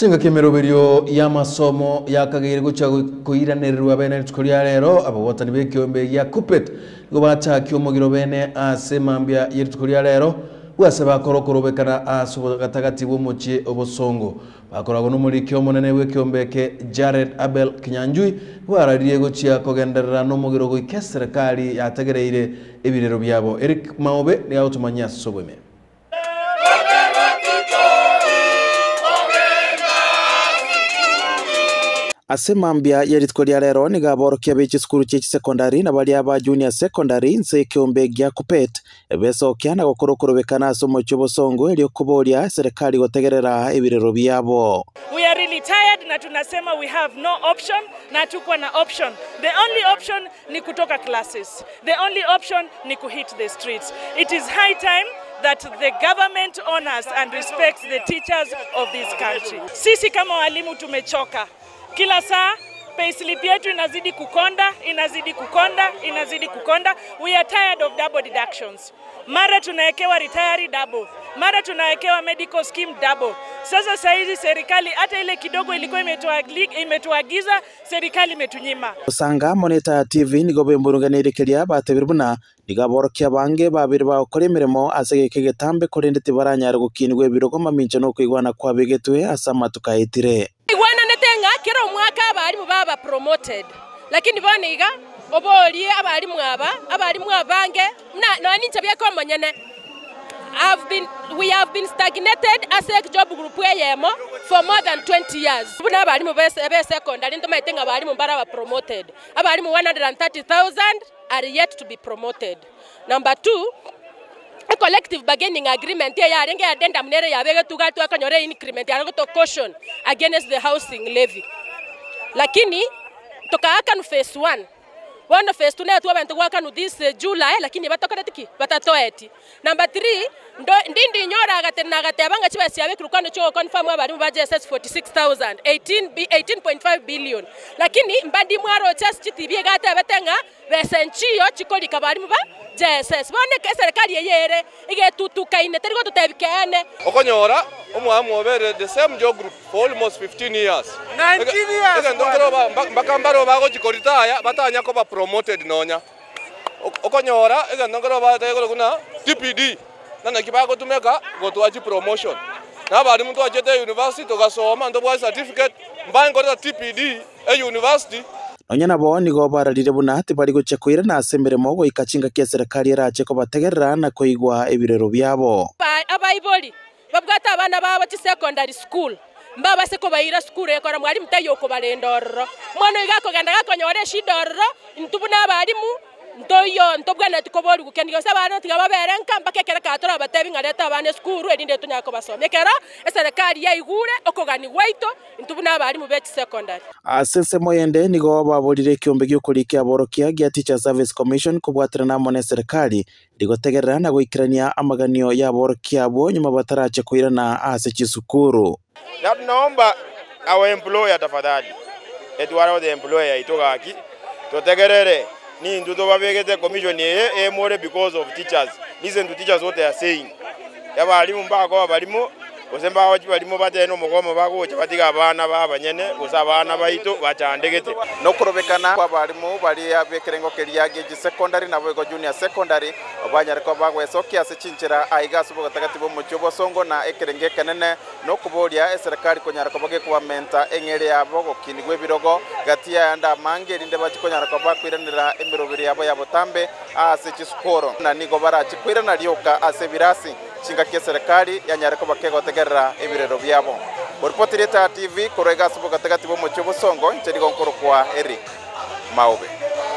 Chinga kemeroberio ya masomo yakagire gucha kuiranirwa bene tukoria rero abawotani bekiombe ya KUPPET ngo bachakio mugiro bene ase mambia yitukoria rero wase bakorokorobekana asubo gatagati bomuchi obosongo bakorago no muri kyo monene wekiombeke Jared Abel Kinyanjui barariye guchia kogenderera no mugiro goike serikali yategereire ebirero byabo Eric Maobe ni autumanya sobweme ase mambia yeritkoria rero ni gaborokia bechi skuru chechi secondary na bali aba junior secondary nse kiombe gya KUPPET ebesokia na gokorokorobekana asomo cyobosongo elio kuboria serikali gotegerera ebirero byabo. We are really tired na tunasema we have no option na tuko na option. The only option ni kutoka classes. The only option ni kuhit the streets. It is high time that the government honors and respects the teachers of this country. Sisi kama walimu tumechoka. Kila saa payslip yetu inazidi kukonda. We are tired of double deductions. Mara tunaekewa retiree double, mara tunaekewa medical scheme double. Sasa saizi serikali hata ile kidogo ilikuwa imetuagiza serikali imetunyima. Usanga Monitor TV nigobe mburunganirekeria batebirubuna nigaborokia bange babiri bakore mirimo asegeke getambe korendete baranyara gukinwe birogo mamincho no kwigwana kwa begetwe asama tukayitire. Kero mwaka abarimu baba promoted lakini boniga obolie abarimu abange na nincha byako manyene we have been stagnated as a job group yemo for more than 20 years. Buna abarimu be secondary ndo maitenga abarimu bara promoted. Abarimu 130,000 are yet to be promoted. Number 2, a collective bargaining agreement ya renge adenda mnere ya bege tugatu akanyore increment ya to caution against the housing levy. Lakini tokaaka no phase 1 phase 2 na tu abantu waka no this July lakini batokaretiki batatoeti. Number 3 ndindi nyora agatena agatebanga chibesi yabe kurukano cyo confirm abari ba JSS 46,000 18.5 billion lakini mbandi mwaro chas chitibye gata betenga besenchiyo chikoli kabari ba JSS bone ke serikali yeyere igetutuka ine terigo tutebikene okonyora omwamu obere the same job group for almost 15 years 19 years ndongero bakambaro bago chikoritaya batanya ko ba promoted nonya okonyora ndongero batayego kuna TPD nana kibago tumeka go to achi promotion na bari muntu ajete university to gasoma ndo bwa certificate mbango ta TPD university Onyana bo ni go bararire buna ati bari gucekwira na asemeremo go ikachinga kia serikali yarache ko bategerera na koigwa ebirero byabo. Abayiboli babwata abana baba ci secondary school mbaba se ko bayira school ekora mwari mutayo ko barendorro mwana igako ganda gakonyore shidorro ntubuna abarimu ntoyo ntobwana tukobori gukendiyo sabana tigababerenka mbakekera katora batebi ngareta abane school edinde tunyako basome kera serikali yaigure okogani waito ntubuna abari mu beti secondary asense moyende nigo baborire kiombe gyukurikia aborokia gya Teacher Service Commission kubwatira na mone serikali rigotegerera na goikirania amaganio ya aborokia abo nyuma batarache kuirana ase chisukuru. Naomba our employer tafadhali etwara the employer itogaki totegerere ni nduto babegete commission ye more because of teachers. Listen to teachers what they are saying. Yabalimu mbako abalimu osemba abalimu bateno mugomo bako chabatiga abana babanyene usabana baito bachandegete no kurobekana kwa abalimu bali abekerengo keriage ji secondary na bwego junior secondary obanyare ko bagwesokia ase chinchira aigasu bogatagati bo muchobo songo na ekerenge kanene no kuboria serikali konyara ko bage kuba menta engere yabo gokinigwe birogo gatia anda mange rinde bakonyara ko bakwiranira emirobiri yabo yabotambe ase chiskoro na nigo barachi kwirana ryoka ase birasi chinga kia serikali yanyare ko bakego tegerera ebirero byabo. Reporter TV korega subo gatagati bo muchobo songo ncheri gonkoro kwa Eric Maobe.